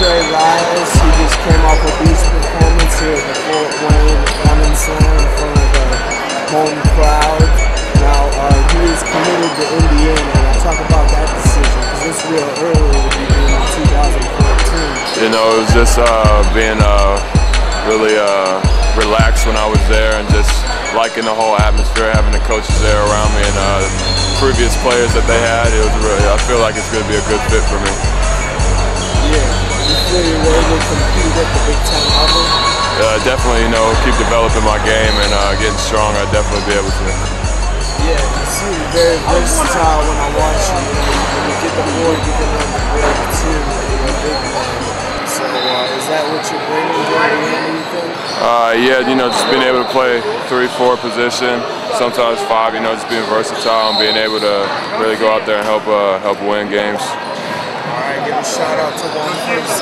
Trey Lyles. He just came off a beast performance here at the Fort Wayne Lemon Slam in front of the home crowd. Now he is committed to Indiana, and I'll talk about that decision because it's real early to be in 2014. You know, it was just being really relaxed when I was there and just liking the whole atmosphere, having the coaches there around me and previous players that they had. It was really, I feel like it's going to be a good fit for me. Yeah, you feel you're able to compete at the Big Ten level? Definitely, you know, keep developing my game and getting strong. I'd definitely be able to. Yeah, you seem very versatile when I watch you. When you get the board, you can run the break too. You're a big man. So is that what you're bringing to Indiana, you think? Yeah, you know, just being able to play 3-4 position, sometimes 5. You know, just being versatile and being able to really go out there and help win games. All right, give a shout out to one person.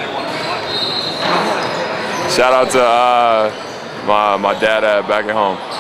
Shout out to my dad back at home.